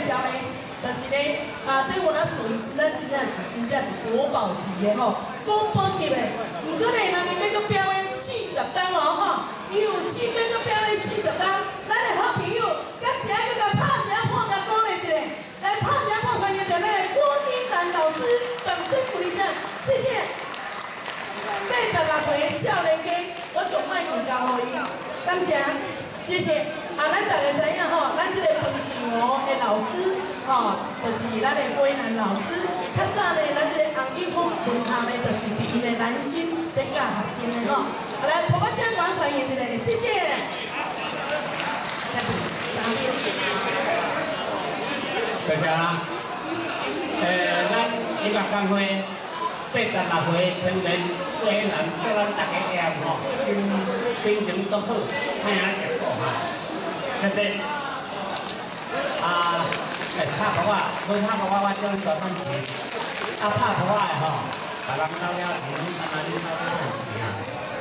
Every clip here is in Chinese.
绍呢，就是咧这我咱属于咱真正是国宝级的吼，国宝级的。如果呢，人哋要搁表演40天哦吼，伊有时间搁表演40天，咱的好朋友，感谢迄个拍一下破名鼓励一下，来拍一下破欢迎着咱的郭英兰老师，掌声鼓励一下，谢谢。86岁的少年家，我从卖广告予伊，感谢，谢谢。咱大家知影吼，咱这个彭水湖的老师吼，就是咱的郭英兰老师。较早呢，咱这个红玉峰分校呢，就是伫因的南新在教学生的吼。来，拨我声管欢迎一下，谢谢。 大家，咱音乐工会86岁成员郭英兰，叫咱大家下吼，心情都好，太阳结果哈。谢谢。拍图啊，无拍图我叫你做番薯。拍图啊吼，别人收了钱，你收了钱啊。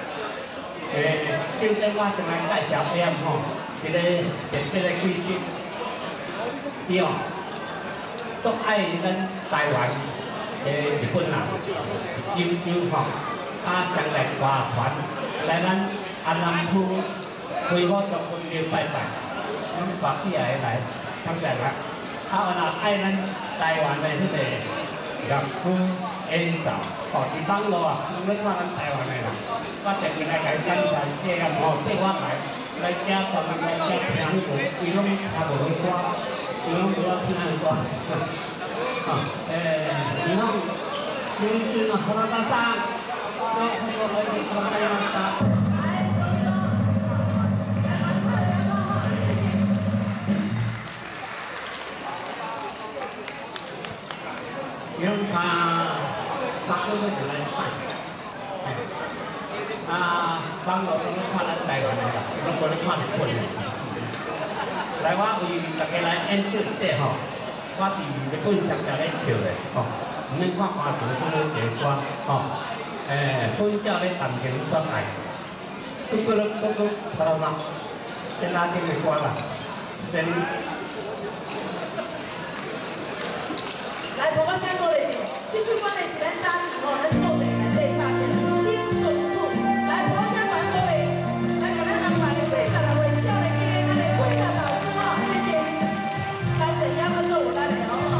首先我先来介绍下吼，这个规矩，伊哦，足爱咱台湾日本人金州吼，将来带团来咱安南区恢复做婚礼拜拜，咱带起来参加啦。爱咱台湾的迄个乐师演奏，伫网络啊，你看咱台湾的人，我特别来甲伊感谢这样吼，对我来遮专门来遮听迄个，伊拢听无去歌，伊拢无听迄歌。日本新春の原田さん、どうもお越しくださいました。因为他3个月就来办，帮我都看咱台湾的啦，都无咧看日本的。来，我为大家来演奏这吼，我伫日本常常咧笑的吼，唔免看歌词，做咧一歌吼，本教咧谈情说爱，都过啪啦啦，在拉丁的歌啦，真。 来，拨我声鼓励一下，这首歌呢是咱早年吼，咱做的咱第三遍丁顺处。来，拨我声管鼓励，来给咱安排86位少年家咱的桂兰老师吼，谢谢。当然要合作有咱的哦。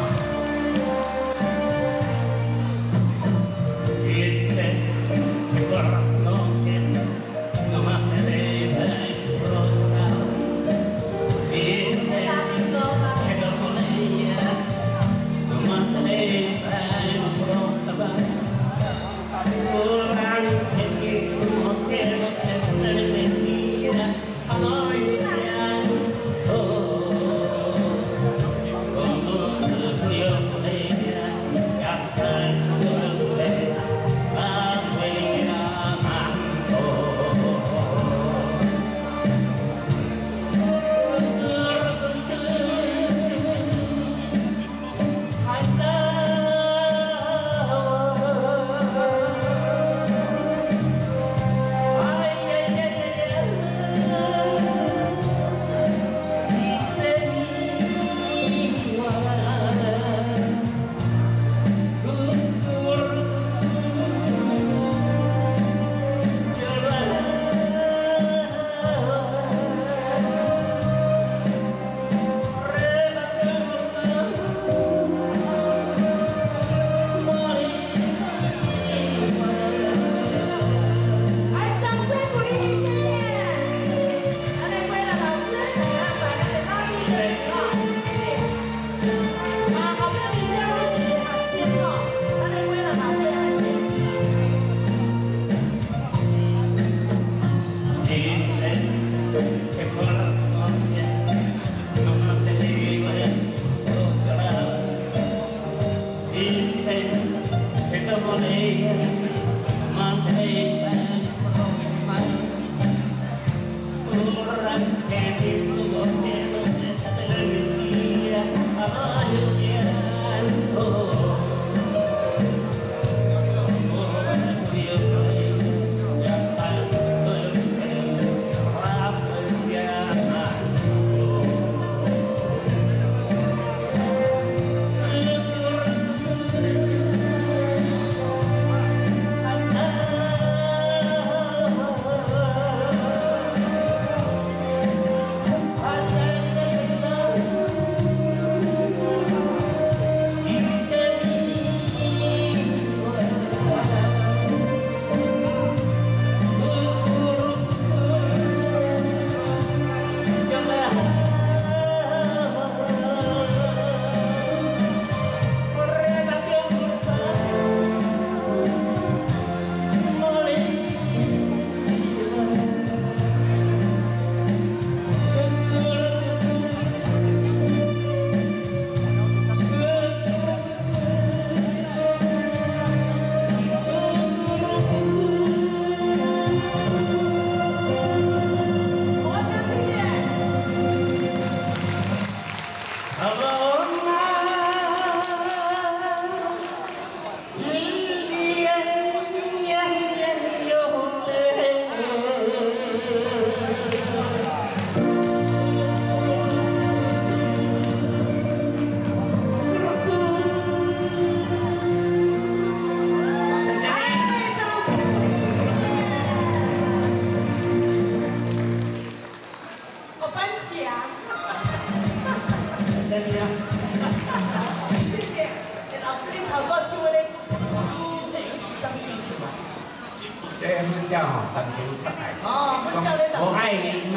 谢谢，老师你考过去我嘞，这也是上艺术嘛。 对，分教吼，感情出来。 哦，分教咧， 我爱你。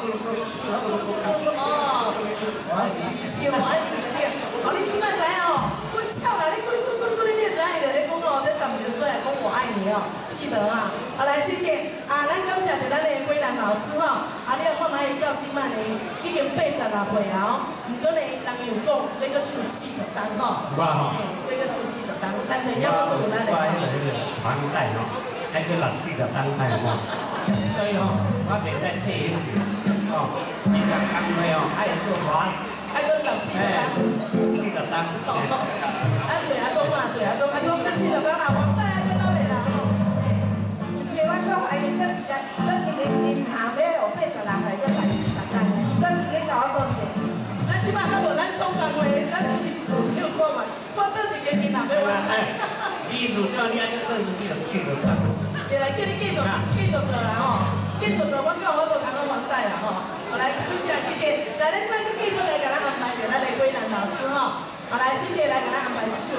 哦，是，我爱你的恋。哦，你即摆知影哦，阮笑啦，你你知影伊就咧讲哦，在感情出来讲我爱你哦，记得啊。好来，谢谢啊，咱感谢着咱的桂兰老师吼。啊，你看卖伊到即摆呢，已经86岁啊，毋过呢，人又讲要搁唱40担吼。 我吼， 要搁唱40担，但是要搁做咱的。 我迄个房贷吼，还搁60-70担贷吼，所以吼，我袂使退休吼，你若工作吼，爱搁还。 爱搁60-40担。 40担。 啊，找阿忠啊，搁40担啦，房贷还搁哪位啦吼？ 有时我做怀孕，倒一个银行要有86岁，要办40担的，倒一个甲我讲者。 咱即摆还无咱总工会，咱民主有看嘛？我倒一个银行要还。 艺术教练就更是40担。 来，叫你继续做啦吼，继续做，我讲我都通讲房贷啦吼。好来，谢谢，来，咱摆继续来给咱安排着咱的桂兰老师吼。好来，谢谢，来给咱安排一首。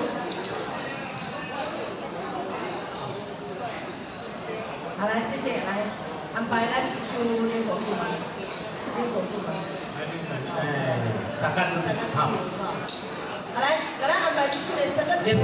好来，谢谢，来安排咱一首《连手术》嘛，《连手术》嘛。 大概是好。 好来，给咱安排一首的3个字。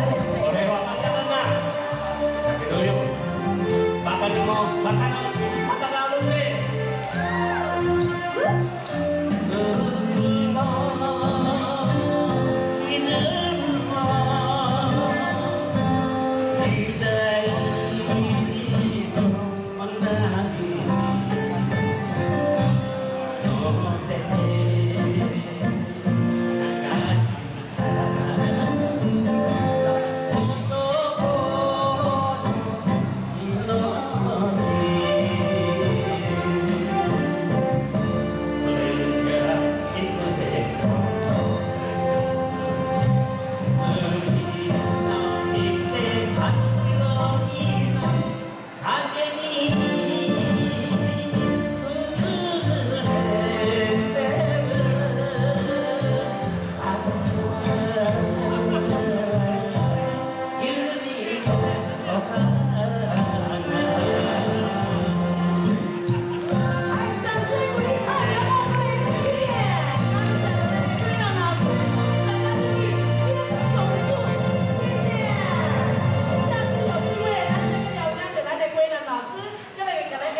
Bacana,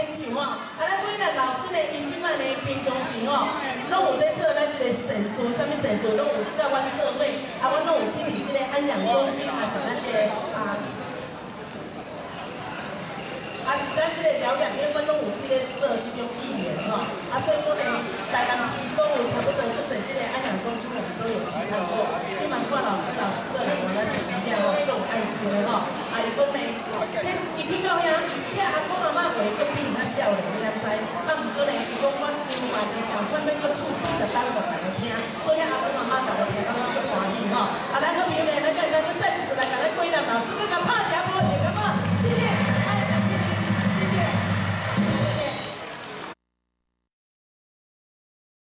演唱吼，咱每个老师呢，因即摆呢平常时吼，拢有咧做咱即个神书，啥物神书拢有甲阮做伙，阮拢有去伫即个安养中心，还是咱即个是咱即个疗养院，阮拢有去咧做即种义援吼，所以讲呢，台南市所有差不多做在即个安养中心，我们都有去参过。你问看老师做人，我那是真正吼做爱心的吼。伊讲呢，伊去到遐，阿公阿嬷话佫比伊较少咧，你敢知？毋过呢，伊讲我另外呢，共款要佫唱40单互大家听，所以阿公阿嬷大家听到足欢喜吼。咱好朋友呢，咱再次来甲咱桂林老师佫甲拍。